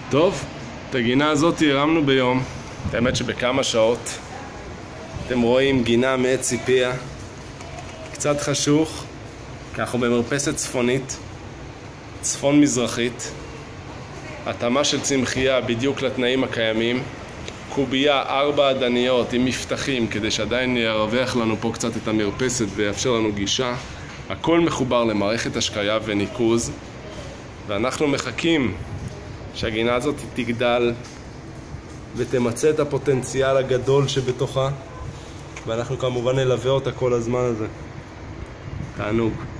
טוב, את הגינה הזאת הרמנו ביום, האמת שבכמה שעות. אתם רואים גינה מעץ ציפיה, קצת חשוך, כי אנחנו במרפסת צפונית, צפון מזרחית, התאמה של צמחייה בדיוק לתנאים הקיימים, קובייה 4 עדניות עם מפתחים כדי שעדיין ירווח לנו פה קצת את המרפסת ויאפשר לנו גישה. הכל מחובר למערכת השקיה וניקוז, ואנחנו מחכים שהגינה הזאת תגדל ותמצא את הפוטנציאל הגדול שבתוכה, ואנחנו כמובן נלווה אותה כל הזמן הזה. תענוג.